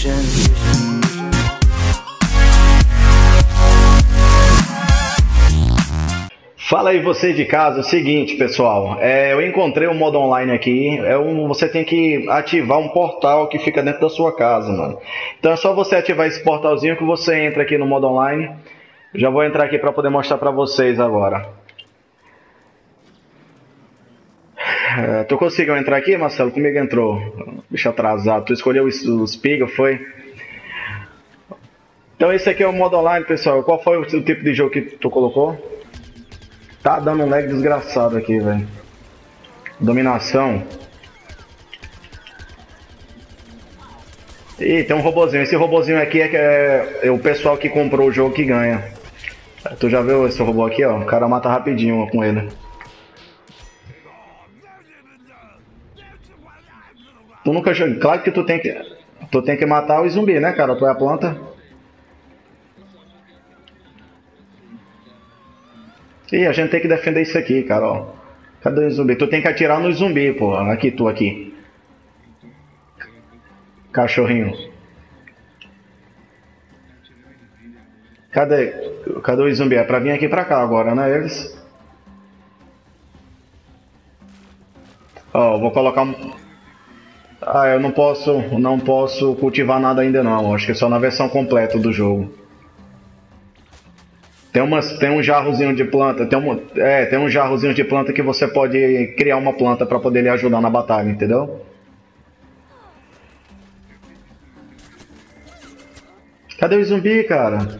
Fala aí você de casa, é o seguinte pessoal, eu encontrei um modo online aqui, você tem que ativar um portal que fica dentro da sua casa, mano. Então é só você ativar esse portalzinho que você entra aqui no modo online. Já vou entrar aqui para poder mostrar para vocês agora. Tu conseguiu entrar aqui, Marcelo? Comigo entrou. Bicho atrasado, tu escolheu o Spiga, foi? Então esse aqui é o modo online, pessoal. Qual foi o tipo de jogo que tu colocou? Tá dando um lag desgraçado aqui, velho. Dominação. Ih, tem um robozinho. Esse robozinho aqui é o pessoal que comprou o jogo que ganha. Tu já viu esse robô aqui, ó? O cara mata rapidinho ó, com ele. Tu nunca jogou. Claro que tu tem que matar o zumbi, né, cara? Tu é a planta. Ih, a gente tem que defender isso aqui, cara, ó. Cadê o zumbi? Tu tem que atirar no zumbi, pô. Aqui, tu aqui. Cachorrinho. Cadê o zumbi? É pra vir aqui pra cá agora, né, eles? Ó, vou colocar um... Ah, eu não posso cultivar nada ainda não. Acho que é só na versão completa do jogo. Tem um jarrozinho de planta, tem um jarrozinho de planta que você pode criar uma planta para poder lhe ajudar na batalha, entendeu? Cadê o zumbi, cara?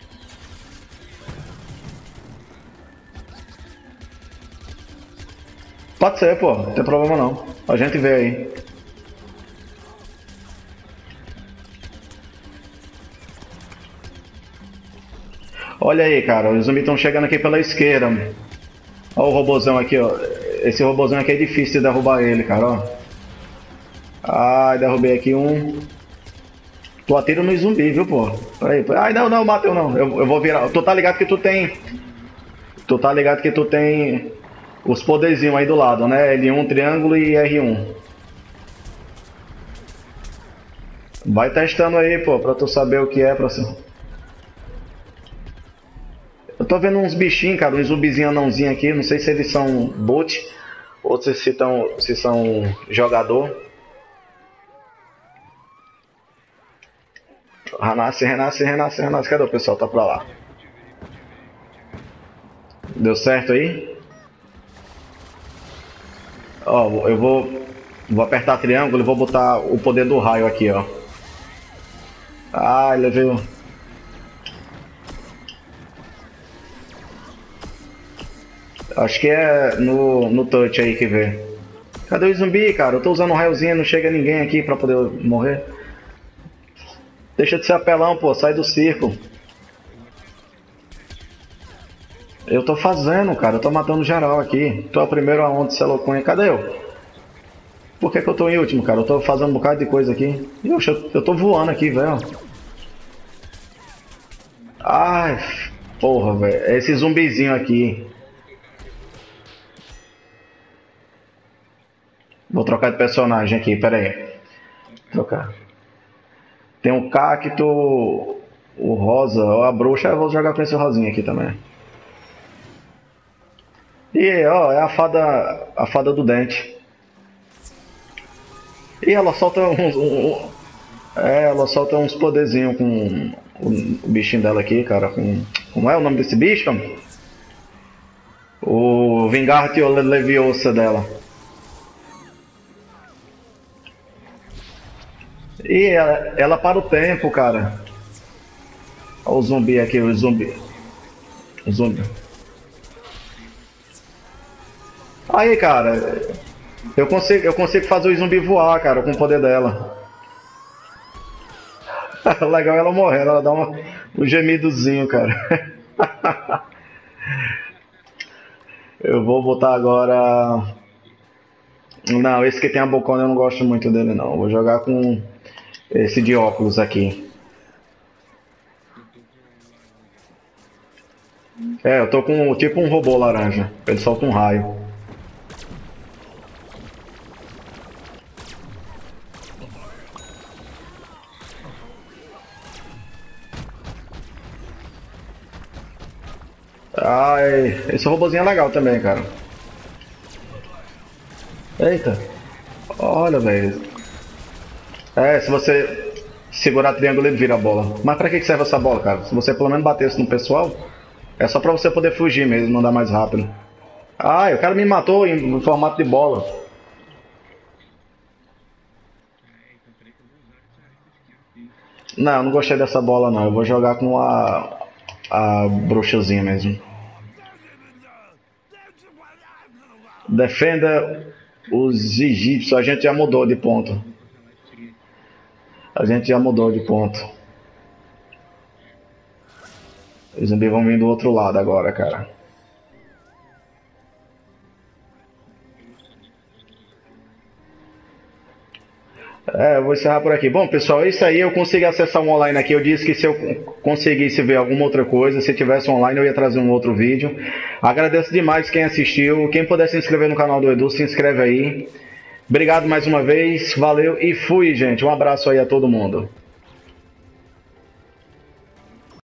Pode ser, pô, não tem problema não. A gente vê aí. Olha aí, cara, os zumbis estão chegando aqui pela esquerda. Olha o robozão aqui, ó. Esse robozão aqui é difícil de derrubar ele, cara, ó. Ai, derrubei aqui um. Tu atira no zumbi, viu, pô? Peraí. Ai, não, bateu não. Eu vou virar. Tu tá ligado que tu tem... Tu tá ligado que tu tem os poderzinhos aí do lado, né? L1, triângulo e R1. Vai testando aí, pô, pra tu saber o que é pra cima. Eu tô vendo uns bichinhos, cara, uns zumbizinhos anãozinhos aqui. Não sei se eles são bot ou se são jogador. Renasce. Cadê o pessoal? Tá pra lá. Deu certo aí? Ó, eu vou apertar triângulo e vou botar o poder do raio aqui, ó. Ah, levei o... Acho que é no touch aí que vê. Cadê o zumbi, cara? Eu tô usando um raiozinho, não chega ninguém aqui pra poder morrer. Deixa de ser apelão, pô. Sai do circo. Eu tô fazendo, cara. Eu tô matando geral aqui. Tu é o primeiro aonde, Celocunha? Cadê eu? Por que eu tô em último, cara? Eu tô fazendo um bocado de coisa aqui. Eu tô voando aqui, velho. Ai, porra, velho. É esse zumbizinho aqui. Vou trocar de personagem aqui, pera aí. Trocar. Tem o cacto, o rosa, a bruxa. Eu vou jogar com esse rosinha aqui também. E ó, é a fada do dente. E ela solta ela solta uns poderzinhos com o bichinho dela aqui, cara. Como é o nome desse bicho? O Vingartio Leviosa dela. E ela para o tempo, cara. Olha o zumbi aqui, o zumbi. Aí, cara, eu consigo fazer o zumbi voar, cara, com o poder dela. Legal ela morrer, ela dá um gemidozinho, cara. Eu vou botar agora... Não, esse que tem a bocona eu não gosto muito dele não. Vou jogar com esse de óculos aqui. Eu tô com tipo um robô laranja. Ele solta um raio. Ai, esse robozinho é legal também, cara. Eita. Olha, velho. É, se você segurar triângulo ele vira a bola. Mas pra que serve essa bola, cara? Se você pelo menos batesse no pessoal, é só pra você poder fugir mesmo, andar mais rápido. Ai, o cara me matou em formato de bola. Não, eu não gostei dessa bola não. Eu vou jogar com a bruxazinha mesmo. Defenda os egípcios. A gente já mudou de ponto. A gente já mudou de ponto. Os zumbis vão vir do outro lado agora, cara. É, eu vou encerrar por aqui. Bom, pessoal, é isso aí. Eu consegui acessar um online aqui. Eu disse que se eu conseguisse ver alguma outra coisa, se tivesse online, eu ia trazer um outro vídeo. Agradeço demais quem assistiu. Quem puder se inscrever no canal do Edu, se inscreve aí. Obrigado mais uma vez. Valeu e fui, gente. Um abraço aí a todo mundo.